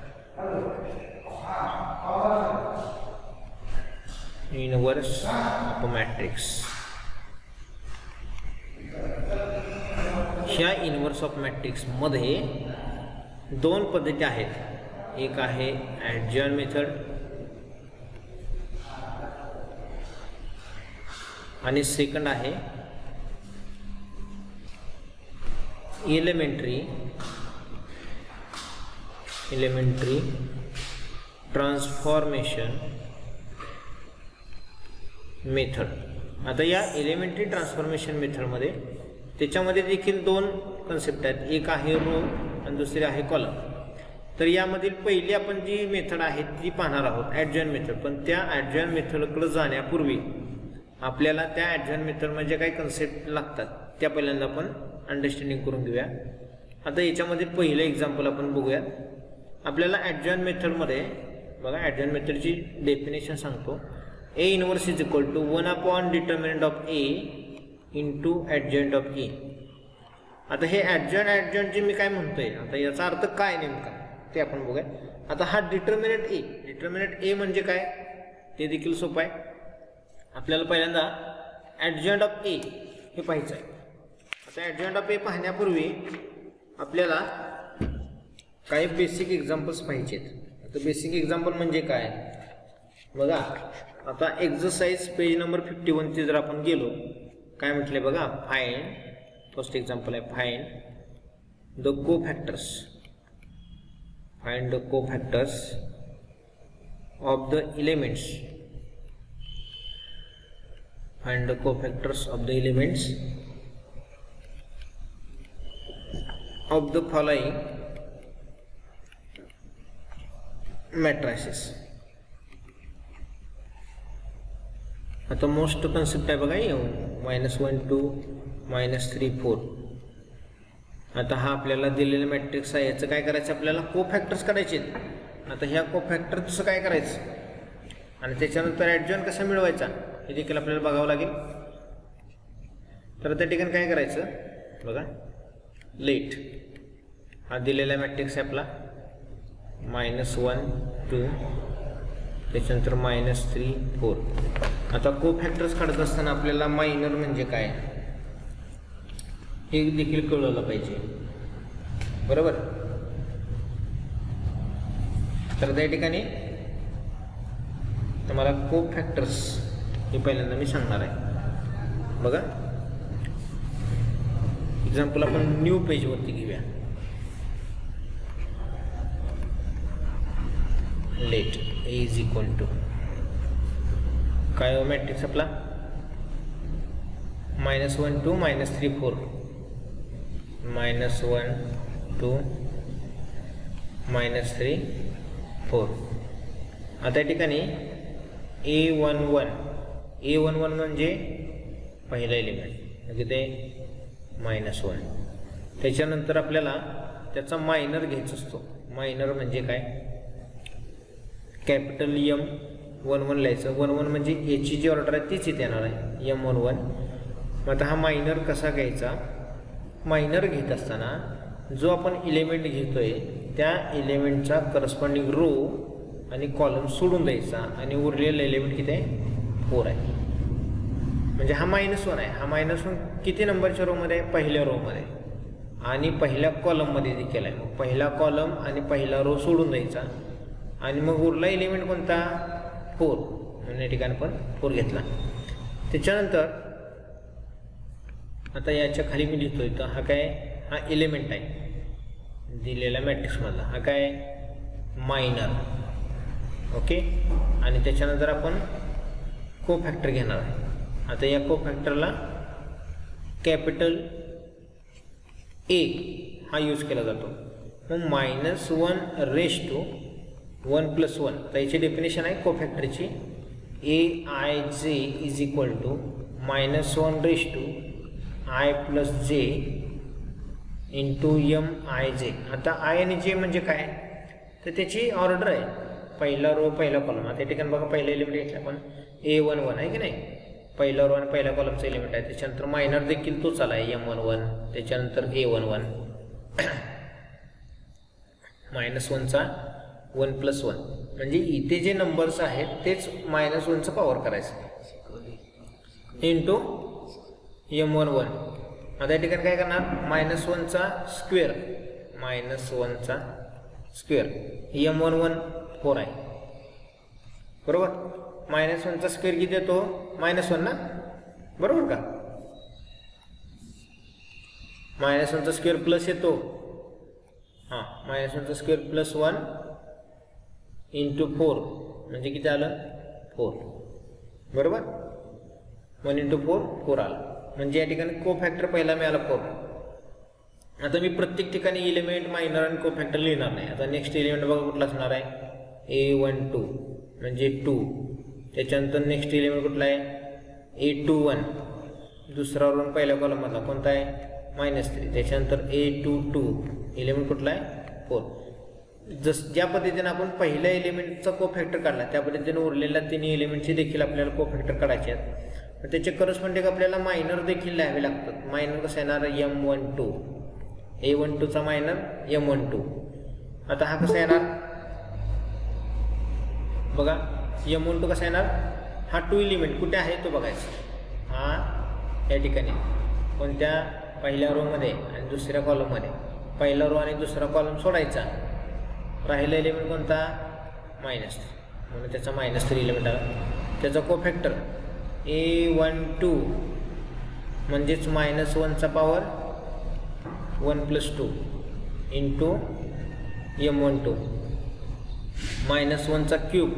इनवर्स ऑफ मॅट्रिक्स, ह्या इनवर्स ऑफ मॅट्रिक्समध्ये दोन पद्धती आहेत. एक आहे ॲडजॉइन मेथड आणि सेकंड आहे एलिमेंटरी एलिमेंटरी ट्रान्सफॉर्मेशन मेथड. आता या एलिमेंटरी ट्रान्सफॉर्मेशन मेथडमध्ये त्याच्यामध्ये देखील दोन कन्सेप्ट आहेत, एक आहे रो आणि दुसरी आहे कॉलम. तर यामधील पहिली आपण जी मेथड आहे ती पाहणार आहोत, ॲडजॉइन मेथड. पण त्या ॲडजॉइन मेथडकडे जाण्यापूर्वी आपल्याला त्या ॲडजॉइन मेथडमध्ये काही कन्सेप्ट लागतात त्या पहिल्यांदा आपण अंडरस्टँडिंग करून घेऊया. आता याच्यामध्ये पहिलं एक्झाम्पल आपण बघूयात. आपल्याला ॲडजॉइन मेथडमध्ये बघा, ॲडजॉइन मेथडची डेफिनेशन सांगतो. A inverse is equal to one upon determinant of A into adjoint of A. आता हे ॲडजॉइंट ॲडजॉइंट जे मी काय म्हणतोय, आता याचा अर्थ काय नेमका ते आपण बघूया. आता हा डिटर्मिनंट ए, डिटर्मिनंट ए म्हणजे काय ते देखील सोपं आहे. आपल्याला पहिल्यांदा ॲडजॉइंट ऑफ ए हे पाहायचं आहे. आता ॲडजॉइंट ऑफ ए पाहण्यापूर्वी आपल्याला काही बेसिक एक्झाम्पल्स पाहिजे आहेत. आता बेसिक एक्झाम्पल म्हणजे काय बघा, आता एक्झरसाइज पेज नंबर फिफ्टी वनची जर आपण गेलो, काय म्हटले बघा, फाइंड, फर्स्ट एक्झाम्पल आहे find the cofactors, find the cofactors of the elements, find the cofactors of the elements of the following matrices. आता मोस्ट कन्सेप्ट आहे बघा, minus one two minus three four. आता हा आपल्याला दिलेला matrix आहे, याचं काय करायचं, आपल्याला को फॅक्टर्स काढायचे आहेत. आता ह्या को फॅक्टरचं काय करायचं आणि त्याच्यानंतर ॲडजॉइन कसा मिळवायचा हे देखील आपल्याला बघावं लागेल. तर त्या ठिकाणी काय करायचं बघा, लेट हा दिलेला मॅट्रिक्स आहे आपला, मायनस वन टू त्याच्यानंतर मायनस थ्री फोर. आता को फॅक्टर्स काढत असताना आपल्याला मायनर म्हणजे काय हे देखील कळलं पाहिजे, बरोबर. तर त्या ठिकाणी तुम्हाला को फॅक्टर्स हे पहिल्यांदा मी सांगणार आहे बघा. एक्झाम्पल आपण न्यू पेजवरती घेऊया. Let A is equal to काय मॅट्रिक्स आपला, minus one two minus three four, minus one two minus three four. आता या ठिकाणी A one one, A one one म्हणजे पहिला एलिमेंट म्हणजे ते मायनस वन. त्याच्यानंतर आपल्याला त्याचा मायनर घ्यायचा असतो. मायनर म्हणजे काय, कॅपिटल यम वन वन लिहायचं. वन वन म्हणजे याची जी ऑर्डर आहे तीच इथे येणार आहे, यम वन वन. मग आता हा मायनर कसा घ्यायचा, मायनर घेत असताना जो आपण एलिमेंट घेतोय त्या एलिमेंटचा करस्पॉन्डिंग रो आणि कॉलम सोडून द्यायचा आणि उरलेला एलिमेंट किती आहे, फोर आहे. म्हणजे हा मायनस वन आहे. हा मायनस वन किती नंबरच्या रोमध्ये आहे, पहिल्या रोमध्ये आणि पहिल्या कॉलममध्ये देखील आहे. मग पहिला कॉलम आणि पहिला रो सोडून द्यायचा आणि मग उरला एलिमेंट कोणता, फोर. म्हणून या ठिकाणी पण फोर घेतला. त्याच्यानंतर आता याच्या खाली मी लिहितोय तर हा काय, हा एलिमेंट आहे दिलेल्या मॅट्रिक्समधला, हा काय मायनर. ओके, आणि त्याच्यानंतर आपण को फॅक्टर घेणार आहे. आता या को फॅक्टरला कॅपिटल ए हा यूज केला जातो. मग minus one raise to one plus one, तर याची डेफिनेशन आहे कोफॅक्टरची, A I J is equal to minus one raise to I plus J into M I J. आता आय आणि जे म्हणजे काय, तर त्याची ऑर्डर आहे, पहिला रो पहिला कॉलम. आता या ठिकाणी बघा पहिला एलिमेंट घेतला आपण ए वन वन आहे की नाही, पहिला रो आणि पहिल्या कॉलमचा एलिमेंट आहे. त्याच्यानंतर मायनर देखील तोच आला आहे एम वन वन, त्याच्यानंतर ए वन वन मायनस वनचा वन प्लस वन, म्हणजे इथे जे नंबर्स आहेत तेच मायनस वनचं पॉवर करायचं इंटू एम वन वन. आता या ठिकाणी काय करणार, मायनस वनचा स्क्वेअर, मायनस वनचा square, M one one four आहे बरोबर. मायनस वनचा स्क्वेअर किती येतो, मायनस वन ना बरोबर का, मायनस वनचा स्क्वेअर प्लस येतो, हां मायनस वनचा square plus one into four म्हणजे किती आलं फोर बरोबर. वन इंटू फोर फोर आलं, म्हणजे या ठिकाणी को फॅक्टर पहिला मिळाला फोर. आता मी प्रत्येक ठिकाणी एलिमेंट मायनर आणि को फॅक्टर लिहिणार नाही. आता नेक्स्ट एलिमेंट बघा कुठला असणार आहे, ए वन टू म्हणजे टू, त्याच्यानंतर नेक्स्ट एलिमेंट कुठला आहे ए टू वन, दुसरा वन पहिल्या कॉलममधला कोणता आहे मायनस थ्री, त्याच्यानंतर ए टू टू एलिमेंट कुठला आहे फोर. जस ज्या पद्धतीने आपण पहिल्या एलिमेंटचा को फॅक्टर काढला त्या पद्धतीने उरलेल्या तिन्ही एलिमेंटचे देखील आपल्याला को फॅक्टर काढायचे आहेत. त्याचे करस्पॉन्डिंग आपल्याला मायनर देखील लिहावे लागतात. मायनर कसं येणार M one two, A one टूचा मायनर एम वन टू. आता हा कसा येणार बघा, एम वन टू कसा येणार, हा टू एलिमेंट कुठे आहे तो बघायचा, हा या ठिकाणी कोणत्या पहिल्या रोमध्ये आणि दुसऱ्या कॉलममध्ये, पहिला रो आणि दुसरा कॉलम सोडायचा, राहिला एलिमेंट कोणता मायनस, म्हणून त्याचा मायनस थ्री एलिमेंट आला. त्याचा cofactor A one two म्हणजेच मायनस वनचा power one plus two into M one two, minus वनचा cube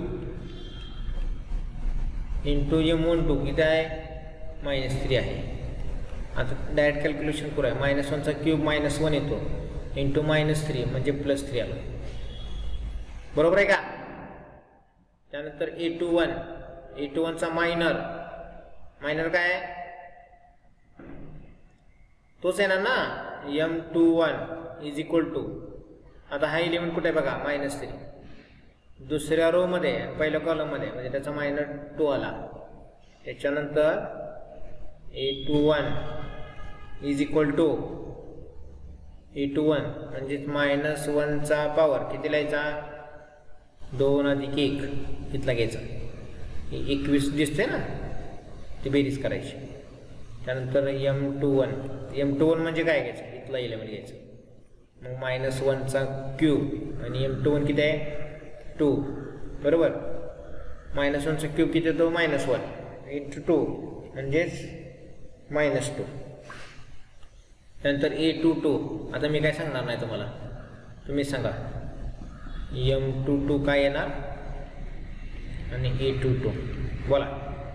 into M one two किती आहे मायनस थ्री आहे. आता डायरेक्ट कॅल्क्युलेशन करूया, मायनस वनचा क्यूब मायनस वन येतो इंटू मायनस थ्री म्हणजे प्लस थ्री आलं बरोबर आहे का. त्यानंतर A two one, A two वनचा मायनर, मायनर काय आहे तोच येणार ना M two one is equal to. आता हा एलिमेंट कुठे आहे बघा मायनस थ्री, दुसऱ्या रोमध्ये पहिल्या कॉलममध्ये म्हणजे त्याचा मायनर टू आला. त्याच्यानंतर A two one is equal to A two one म्हणजेच मायनस वनचा पॉवर किती लिहायचा दोन अधिक एक इथला घ्यायचा, एकवीस दिसते ना ती बेरीज करायची. त्यानंतर M two one, M two one म्हणजे काय घ्यायचं इथला एलिमेंट घ्यायचं, मग मायनस वनचा क्यूब आणि एम टू वन किती आहे टू बरोबर. मायनस वनचा क्यूब किती येतो मायनस वन इंटू टू म्हणजेच मायनस टू. त्यानंतर ए टू टू, आता मी काय सांगणार नाही तुम्हाला, तुम्ही सांगा एम टू टू काय येणार आणि ए टू टू बोला.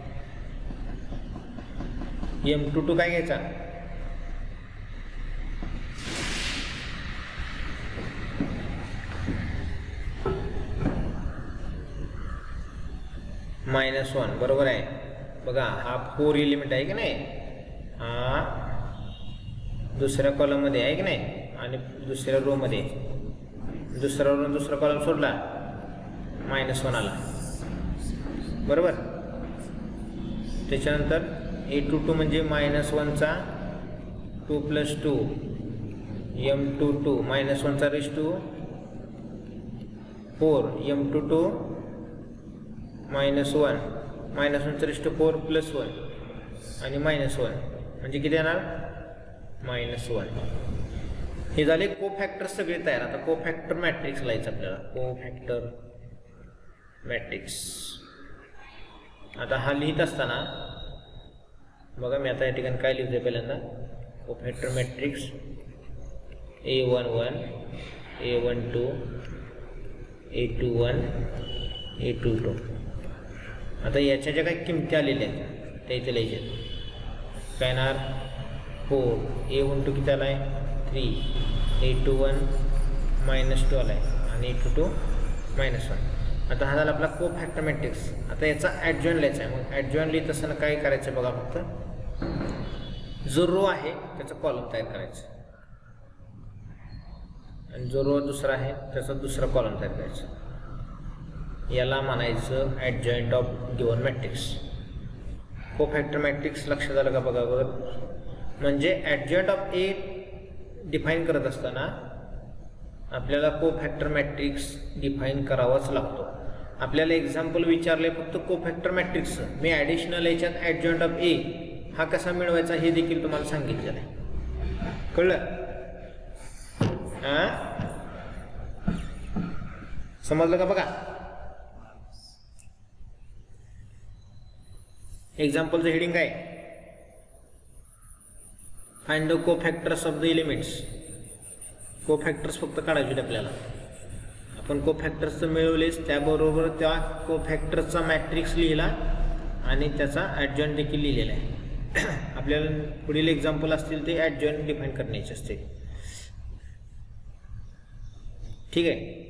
एम टू टू काय घ्यायचा मायनस वन बरोबर आहे. बघा हा फोर एलिमेंट आहे की नाही, हा दुसऱ्या कॉलममध्ये आहे की नाही आणि दुसऱ्या रोमध्ये, दुसरा रो दुसरा कॉलम सोडला मायनस वन आला बरोबर. त्याच्यानंतर ए टू टू म्हणजे मायनस वनचा two plus two M two two minus वनचा raise to four M two two minus one minus वनचा raise to four plus one आणि मायनस वन म्हणजे किती येणार मायनस वन. हे झाले को फॅक्टर सगळे तयार. आता को फॅक्टर मॅट्रिक्स लिहायचं आपल्याला, को फॅक्टर मॅट्रिक्स. आता हा लिहित असताना बघा मी आता या ठिकाणी काय लिहितोय पहिल्यांदा, cofactor matrix A one one A one two A two one A two two. आता याच्या ज्या काही किमती आलेल्या आहेत त्या इथे लिहायच्या. काय येणार फोर, ए वन टू किती आला आहे three, A two one minus two आला आहे आणि टू टू मायनस वन. आता हा झाला आपला को फॅक्टर मॅट्रिक्स. आता याचा ॲडजॉईंट लिहायचा आहे. मग ॲडजॉईंट लिहित असताना काय करायचं बघा, फक्त जो रो आहे त्याचा कॉलम तयार करायचा आणि जो रो दुसरा आहे त्याचा दुसरा कॉलम तयार करायचा. याला म्हणायचं adjoint of given matrix. Cofactor matrix लक्षात आलं का बघा बघा. म्हणजे ॲडजॉईंट ऑफ ए डिफाईन करत असताना आपल्याला को फॅक्टर मॅट्रिक्स डिफाईन करावाच लागतो. आपल्याला एक्झाम्पल विचारले फक्त को फॅक्टर मॅट्रिक्सचं. मी ॲडिशनल याच्यात ॲडजॉईंट ऑफ ए हा कसा मिळवायचा हे देखील तुम्हाला सांगितलेलं आहे. कळलं? हां, समजलं का बघा. एक्झाम्पलचं हेडिंग काय, find the cofactors of the elements. Cofactors फक्त काढायचे आपल्याला. आपण को फॅक्टर्सचं मिळवलेच, त्याबरोबर त्या को फॅक्टर्सचा मॅट्रिक्स लिहिला आणि त्याचा ॲडजॉईंट देखील लिहिलेला आहे. आपल्याला पुढील एक्झाम्पल असतील ते ॲडजॉईंट डिफाईन करण्याचे असते. ठीक आहे.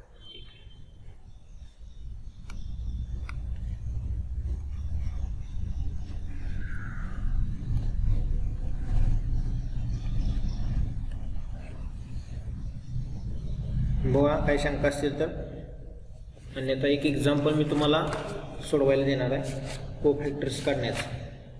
बघा काही शंका असतील तर. अन्यथा एक एक्झाम्पल मी तुम्हाला सोडवायला देणार आहे को फॅक्टर्स काढण्याचं.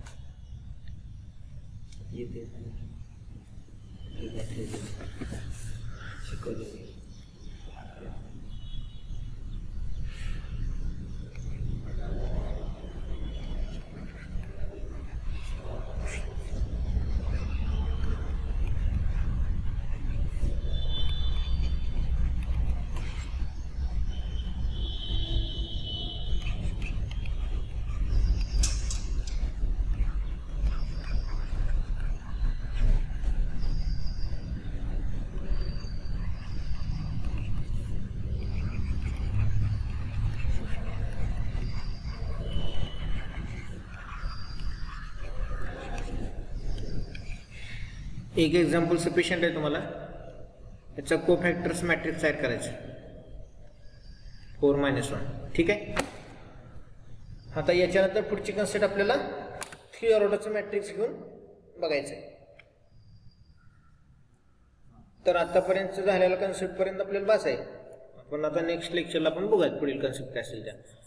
एक एक्झाम्पल सफिशियंट आहे तुम्हाला. याचा को फॅक्टर्स मॅट्रिक्स तयार करायचं फोर मायनस वन. ठीक आहे. आता याच्यानंतर पुढची कन्सेप्ट आपल्याला थ्री ऑर्डरचं मॅट्रिक्स घेऊन बघायचं आहे. तर आतापर्यंत झालेल्या कन्सेप्ट पर्यंत आपल्याला बस आहे. आपण आता नेक्स्ट लेक्चरला आपण बघूयात पुढील कन्सेप्ट काय असेल त्या.